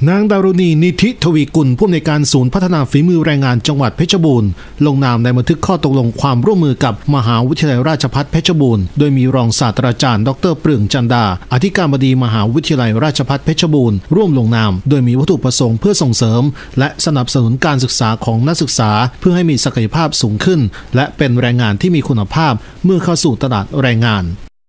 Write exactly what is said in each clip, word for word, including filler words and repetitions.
นางดารุณีนิธิทวีกุลผู้อำนวยการศูนย์พัฒนาฝีมือแรงงานจังหวัดเพชรบูรณ์ลงนามในบันทึกข้อตกลงความร่วมมือกับมหาวิทยาลัยราชภัฏเพชรบูรณ์โดยมีรองศาสตราจารย์ดรเปลืองจันดาอธิการบดีมหาวิทยาลัยราชภัฏเพชรบูรณ์ร่วมลงนามโดยมีวัตถุประสงค์เพื่อส่งเสริมและสนับสนุนการศึกษาของนักศึกษาเพื่อให้มีศักยภาพสูงขึ้นและเป็นแรงงานที่มีคุณภาพเมื่อเข้าสู่ตลาดแรงงาน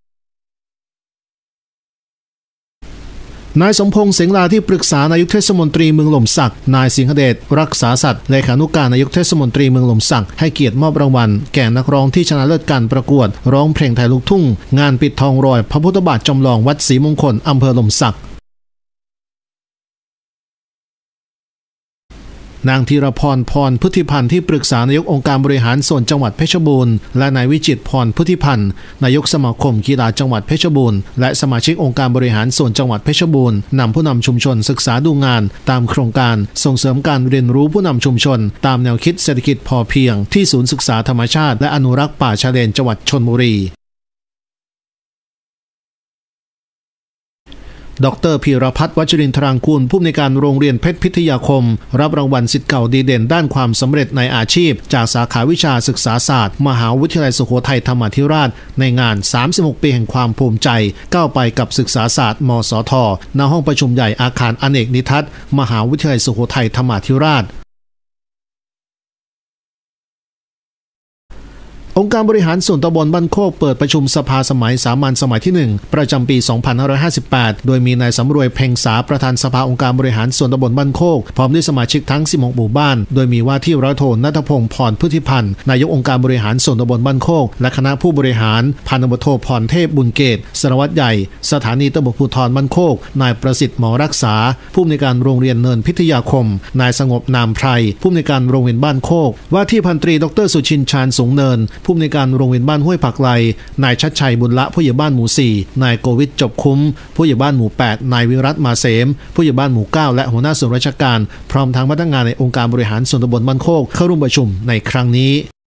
นายสมพงษ์เสงลาที่ปรึกษานายกเทศมนตรีเมืองหล่มสักนายสิงหเดชรักษาสัตว์เลขานุการนายกเทศมนตรีเมืองหล่มสักให้เกียรติมอบรางวัลแก่นักร้องที่ชนะเลิศการประกวดร้องเพลงไทยลูกทุ่งงานปิดทองรอยพระพุทธบาทจำลองวัดศรีมงคลอำเภอหล่มสักนางธีรพรพรพุทธิพันธ์ที่ปรึกษานายกองค์การบริหารส่วนจังหวัดเพชรบูรณ์และนายวิจิตรพรพุทธิพันธ์นายกสมาคมกีฬาจังหวัดเพชรบูรณ์และสมาชิกองค์การบริหารส่วนจังหวัดเพชรบูรณ์นำผู้นำชุมชนศึกษาดูงานตามโครงการส่งเสริมการเรียนรู้ผู้นำชุมชนตามแนวคิดเศรษฐกิจพอเพียงที่ศูนย์ศึกษาธรรมชาติและอนุรักษ์ป่าชายเลนจังหวัดชลบุรีดรพีรพัฒน์วชรินทรางกูลผู้อำนวยการโรงเรียนเพชรพิทยาคมรับรางวัลศิษย์เก่าดีเด่นด้านความสำเร็จในอาชีพจากสาขาวิชาศึกษาศาสตร์มหาวิทยาลัยสุโขทัยธรรมาธิราชในงานสามสิบหกปีแห่งความภูมิใจก้าวไปกับศึกษาศาสตร์มสทณห้องประชุมใหญ่อาคารอเนกนิทัศน์มหาวิทยาลัยสุโขทัยธรรมาธิราชองค์การบริหารส่วนตำบลบ้านโคกเปิดประชุมสภาสมัยสามัญสมัยที่หนึ่งประจำปีสองพันห้าร้อยห้าสิบแปดโดยมีนายสำรวยเพ็งษาประธานสภาองค์การบริหารส่วนตำบลบ้านโคกพร้อมด้วยสมาชิกทั้งสิบหกหมู่บ้านโดยมีว่าที่ร้อยโทณัฐพงศ์พรพุทธิพันธ์นายกองค์การบริหารส่วนตำบลบ้านโคกและคณะผู้บริหารพันตำรวจโทพรเทพบุญเกตสารวัตรใหญ่สถานีตำรวจภูธรบ้านโคกนายประสิทธิ์หมอรักษาผู้อำนวยการโรงเรียนเนินพิทยาคมนายสงบนามไพรผู้อำนวยการโรงเรียนบ้านโคกว่าที่พันตรีดรสุชินชาญสูงเนินผู้อำนวยการโรงเรียนบ้านห้วยผักไลนายชัดชัยบุญละผู้ใหญ่บ้านหมู่สี่นายโกวิทจบคุ้มผู้ใหญ่บ้านหมู่แปดนายวิรัตมาเสมผู้ใหญ่บ้านหมู่เก้าและหัวหน้าส่วนราชการพร้อมทั้งพนักงานในองค์การบริหารส่วนตำบลบ้านโคกเข้าร่วมประชุมในครั้งนี้